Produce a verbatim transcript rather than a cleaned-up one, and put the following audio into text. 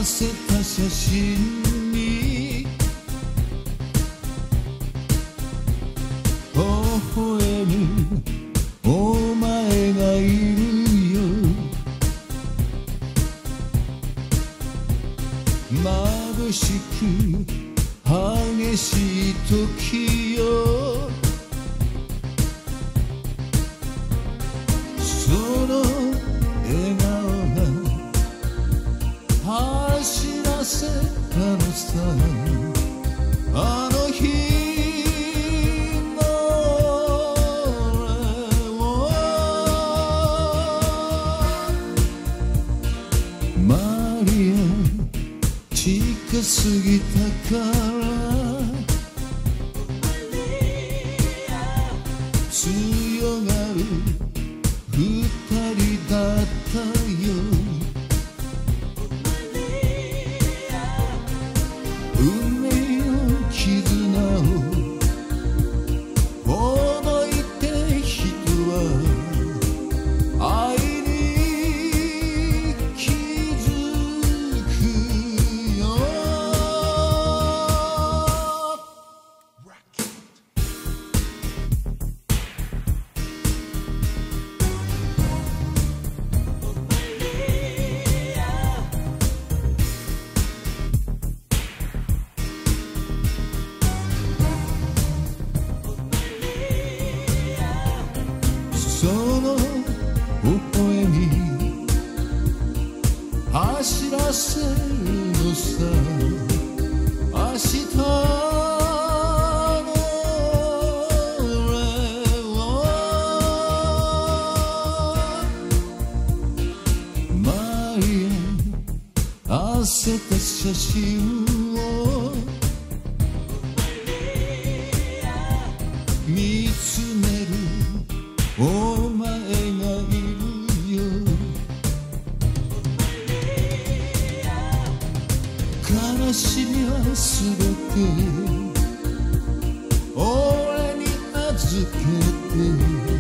せた写真に微笑むお前がいるよ。眩しく激しい時よ、その笑顔が走らせたのさ。あの日の俺をマリア近すぎたから強がる二人だったよ。運命の絆をほどいて人は愛に気づくよ。その微笑み走らせるのさ。明日の俺をマリア焦った写真を見つめるお前がいるよ。悲しみはすべて俺に預けて